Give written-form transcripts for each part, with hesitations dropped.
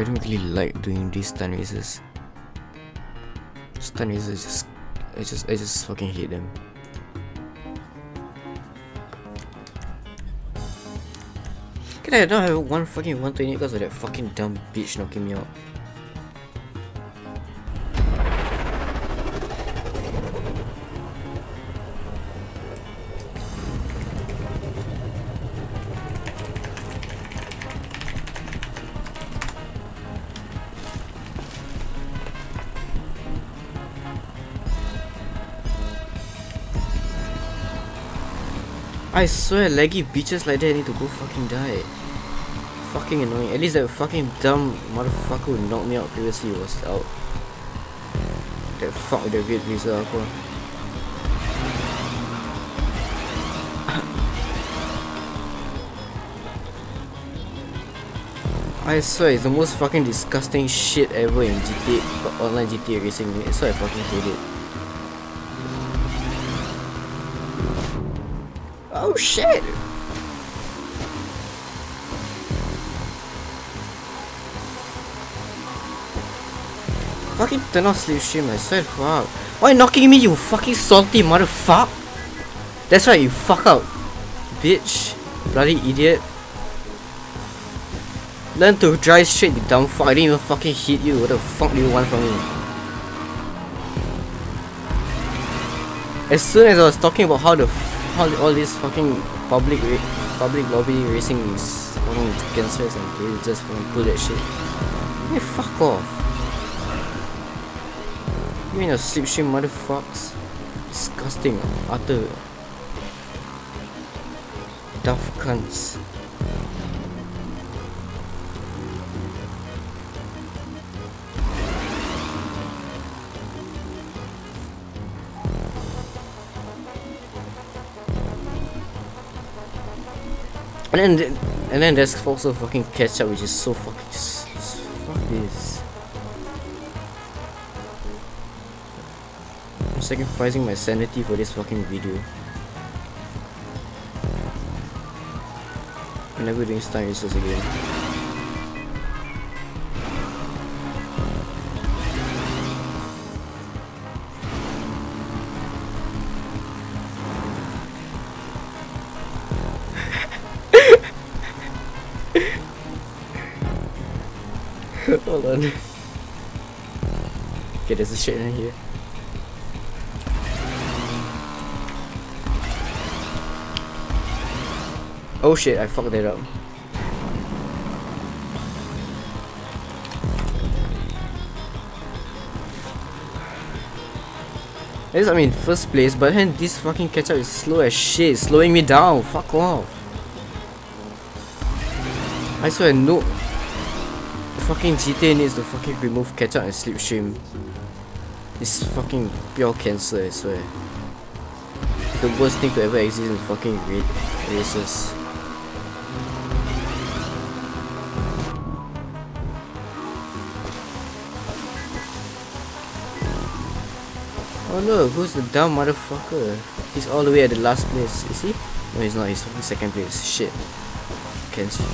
I don't really like doing these stun races. Stun races I just fucking hate them. Can I not have one fucking 120 because of that fucking dumb bitch knocking me out? I swear, laggy bitches like that need to go fucking die. Fucking annoying. At least that fucking dumb motherfucker who knocked me out previously was out. That fuck with the red laser aqua. I swear, it's the most fucking disgusting shit ever in GTA, online GTA racing. That's why I fucking hate it. Oh shit! Fucking turn off Slipstream, I swear, fuck. Why knocking me, you fucking salty motherfucker? That's right, you fuck out, bitch. Bloody idiot. Learn to drive straight, you dumb fuck. I didn't even fucking hit you. What the fuck do you want from me? As soon as I was talking about how all this fucking public lobby racing is fucking cancerous and they just fucking pull that shit. Hey, fuck off. You mean your Slipstream motherfuckers? Disgusting, utter daft cunts. And then there's also fucking catch up, which is so fucking useless. Fuck this. I'm sacrificing my sanity for this fucking video. I'm never doing stun races again. Hold on. Okay, there's a shit in here. Oh shit, I fucked that up. At least I'm in first place, but then this fucking catch-up is slow as shit, slowing me down. Fuck off. I swear, no. Fucking GTA needs to fucking remove catch-up and Slipstream. It's fucking pure cancer, I swear. It's the worst thing to ever exist in fucking races. Oh no, who's the dumb motherfucker? He's all the way at the last place, is he? No, he's not, he's fucking second place. Shit. Cancer.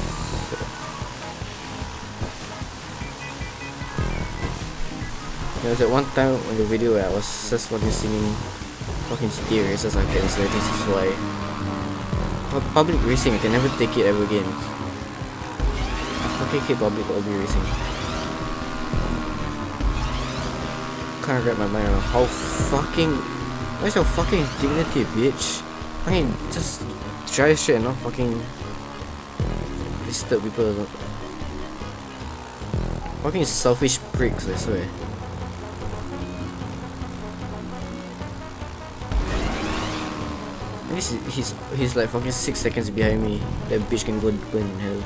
There was that one time in the video where I was just fucking singing fucking GTA races on cancer. This is why. Public racing, I can never take it ever again. I fucking hate public racing. Can't wrap my mind around how fucking. Where's your fucking dignity, bitch? Fucking just drive straight and not fucking disturb people. Fucking selfish pricks, I swear. He's like fucking 6 seconds behind me. That bitch can go burn in hell.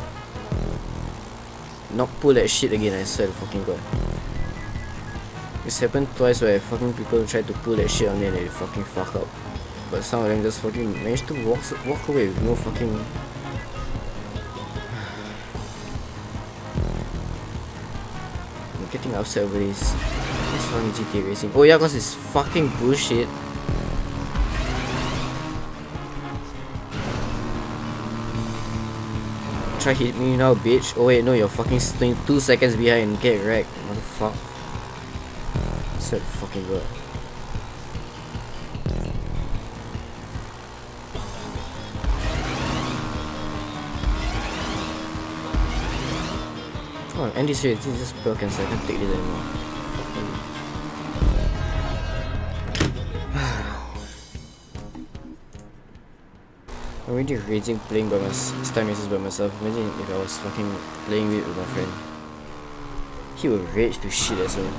Not pull that shit again, I swear to fucking god. This happened twice where fucking people tried to pull that shit on me and they fucking fuck up. But some of them just fucking managed to walk away with no fucking. I'm getting upset over this. This fucking GTA racing. Oh yeah, cause it's fucking bullshit. try hit me now, bitch. Oh wait, no, you're fucking 2 seconds behind. Get wrecked, motherfucker. So fucking good. Oh, end this race. This is just spell cancel. I can't take this anymore. I'm really raging playing by myself, start races by myself. Imagine if I was fucking playing with my friend. He would rage to shit as well.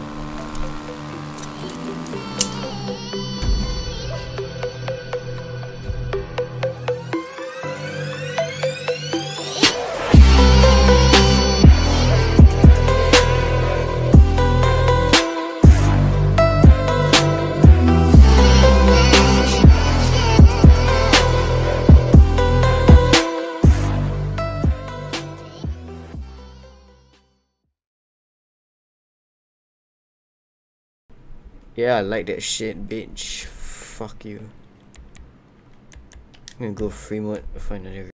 Yeah, I like that shit, bitch. Fuck you. I'm gonna go free mode, find another